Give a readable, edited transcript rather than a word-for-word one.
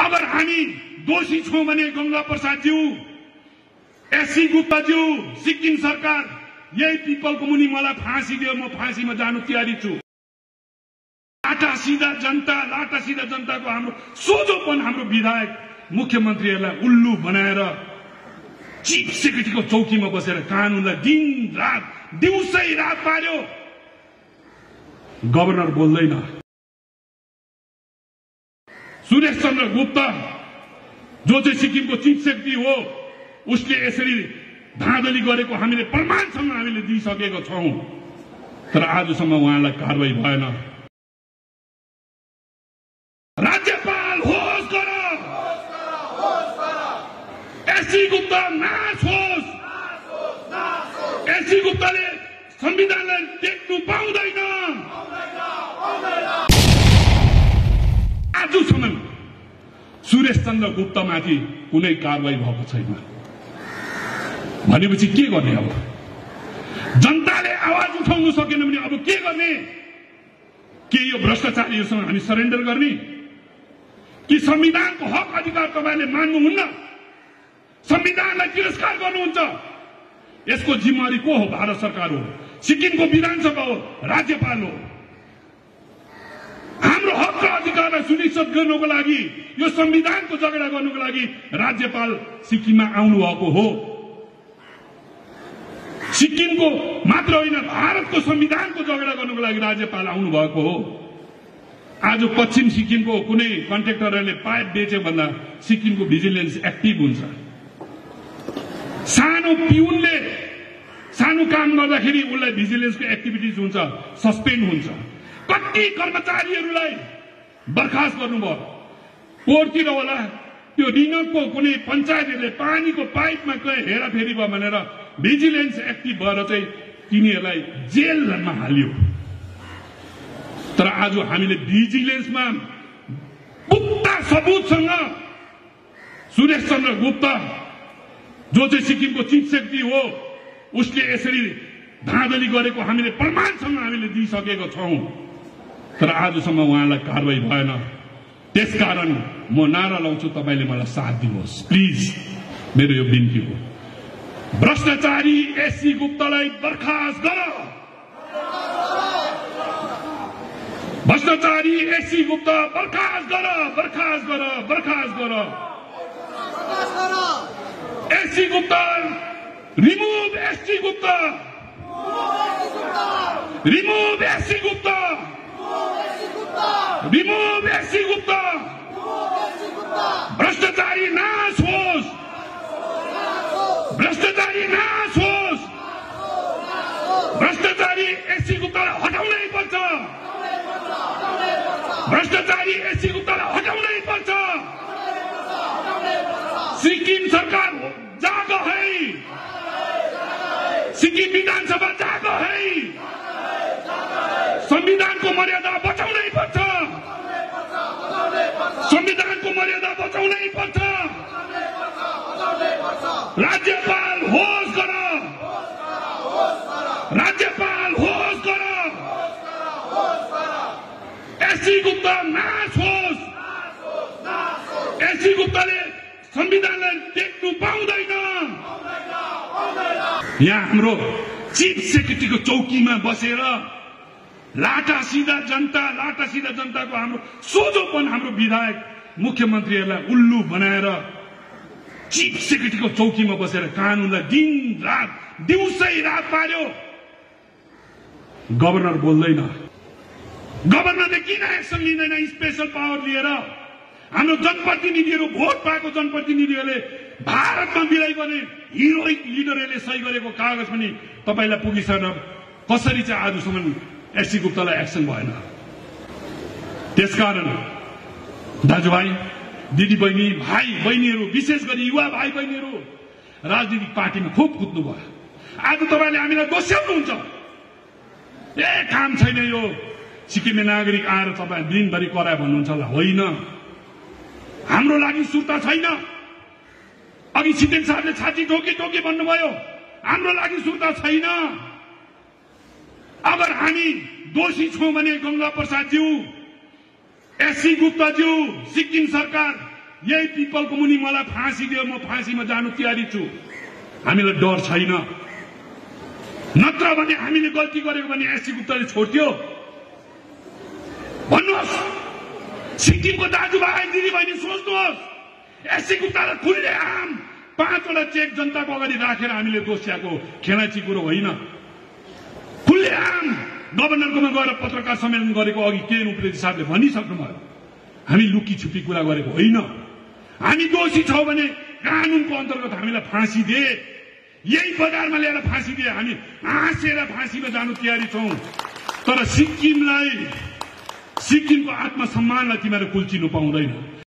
अगर हामी दोषी छौं भने गंगा प्रसादज्यू, एससी गुप्ताज्यू, सिक्किम सरकार, यही पिपलको मुनि मलाई फाँसी दियो, म फाँसीमा जानु तयारी छु। लाटा सीधा जनताको हाम्रो सोझोपन, हाम्रो विधायक मुख्यमन्त्रीहरूलाई उल्लु बनाएर चीफ सेक्रेटरीको चौकीमा बसेर कानूनलाई दिन रात दिउँसै रात पार्यो। गभर्नर बोल्दैन। सुरेश चन्द्र गुप्त जो चाहिँ सिक्किमको चीफ सेक्रेटरी हो, उसले यसरी धाँधली गरेको हामीले प्रमाणसँग हामीले दिइसकेको छौं, तर आजसम्म उहाँलाई कारबाही भएन। राज्यपाल होस गर, एससी गुप्ता नाश होस्। एससी गुप्ताले संविधानलाई देख्नु पाउँदैन। आजसम्म सुरेश चन्द्र गुप्तमाथि कुनै कारबाही भएको छैन भनेपछि के गर्ने? अब जनताले आवाज उठाउन सकेन भने अब के गर्ने? के यो भ्रष्टाचारीहरूसँग हामी सरेन्डर गर्ने कि संविधानको हक अधिकार तपाईले मान्नुहुन्न? संविधानलाई तिरस्कार गर्नुहुन्छ? यसको जिम्मेवारी को हो? भारत सरकार हो, सिक्किमको विधानसभा हो, राज्यपाल हो। हाम्रो हक र अधिकारलाई सुनिश्चित गर्नको लागि, यो संविधानको झगडा गर्नको लागि राज्यपाल सिक्किममा आउनु भएको हो। सिक्किमको मात्र होइन, भारतको संविधानको झगडा गर्नको लागि राज्यपाल आउनु भएको हो। आज पश्चिम सिक्किमको कुनै कन्ट्र्याक्टरले पाइप बेच्यो भन्दा सिक्किमको भिजिलेन्स एक्टिभ हुन्छ। सानो पिउनले सानो काम गर्दाखेरि उसलाई भिजिलेन्सको एक्टिभिटिज हुन्छ, सस्पेन्ड हुन्छ। कति कर्मचारीहरूलाई बर्खास्त गर्नुभयो। कोर्टतिर होला, त्यो रिनकको कुनै पञ्चायतले पानीको पाइपमा कहीँ हेराफेरी भयो भनेर भिजिलेन्स एक्टिभ भएर चाहिँ तिनीहरूलाई जेलमा हाल्यो। तर आज हामीले भिजिलेन्समा पुख्ता सबुतसँग सुरेश चन्द्र गुप्त जो चाहिँ सिक्किमको चीफ सेक्रेटरी हो, उसले यसरी धाँधली गरेको हामीले प्रमाणसँग हामीले दिइसकेको छौं, तर आजसम्म उहाँलाई कारबाही भएन। त्यसकारण म नारा लाउँछु, तपाईले मलाई साथ दिनुहोस् प्लिज। मेरो यो बिन्ती हो, भ्रष्टाचारी एससी गुप्तालाई बर्खास्त गर। भ्रष्टाचारी एससी गुप्ता बर्खास्त गर, बर्खास्त गर, बर्खास्त गर। SC Gupta, remove SC Gupta, remove SC Gupta, remove SC Gupta. भ्रष्टाचारी नाश होस्, भ्रष्टाचारी नाश होस्। भ्रष्टाचारी एससी गुप्तालाई हटाउनै पर्छ। भ्रष्टाचारी एससी गुप्तालाई हटाउनै पर्छ। सिक्किम सरकार जागो है, सिक्किम विधानसभा जागो है। संविधानको मर्यादा बचाउनै पर्छ। संविधानको मर्यादा बचाउनै पर्छ। राज्यपाल होस गर, राज्यपाल होस गर। एससी गुप्ता नाश होस्। एससी गुप्ताले संविधानलाई देख्नु पाउँदैन। यहाँ हाम्रो चीफ सेक्रेटरीको चौकीमा बसेर लाटा सीधा जनताको हाम्रो सोझोपन, हाम्रो विधायक मुख्यमन्त्रीहरूलाई उल्लु बनाएर चीफ सेक्रेटरीको चौकीमा बसेर कानूनलाई दिन रात दिउँसै रात पार्यो। गभर्नर बोल्दैन। गभर्नरले किन एक्सन लिँदैन? स्पेशल पावर लिएर हाम्रो जनप्रतिनिधिहरू, भोट पाएको जनप्रतिनिधिहरूले भारतमा बिराइ गर्ने हिरोइक लिडरहरूले सही गरेको कागज पनि तपाईलाई पुगिसकेन। कसरी चाहिँ आजसम्म एससी गुप्तालाई एक्सन भएन? त्यसकारण दाजुभाइ, दिदीबहिनी, भाइ बहिनीहरू, विशेष गरी युवा भाइ बहिनीहरू राजनीतिक पार्टीमा खुब कुद्नु भयो। आज तपाईले हामीलाई दोस्याउनुहुन्छ। काम छैन, यो सिक्किमे नागरिक आएर तपाईँ दिनभरि कराए भन्नुहुन्छ होला। होइन, हाम्रो लागि सुर्ता छैन। अघि सिद्देन साहबले छाती ठोकी भन्नुभयो, हाम्रो लागि सुर्ता छैन। अगर हामी दोषी छौं भने गंगा प्रसादज्यू, एससी गुप्ताज्यू, सिक्किम सरकार, यही पिपलको मुनि मलाई फाँसी दियो, म फाँसीमा जानु तयारी छु। हामीलाई डर छैन। नत्र भने हामीले गल्ती गरेको भने एससी गुप्ताले छोड्थ्यो? भन्नुहोस्, सिक्किमको दाजुभाइ दिदीबहिनी सोच्नुहोस्, एससी गुप्तालाई खुल्लेआम 5 वटा चेक जनताको अगाडि राखेर हामीले दोस्याएको खेलाची कुरो होइन। खुल्लेआम गभर्नरकोमा गएर पत्रकार सम्मेलन गरेको अघि केएन उप्रेती साहबले भनिसक्नुभयो। हामी लुकी छुपी कुरा गरेको होइन। हामी दोषी छौँ भने कानूनको अन्तर्गत हामीलाई फाँसी दे, यही बजारमा ल्याएर फाँसी दिए, हामी हाँसेर फाँसीमा जानु तयारी छौँ। तर सिक्किमको आत्मसम्मानलाई तिमीहरू कुल्चिनु पाउँदैन।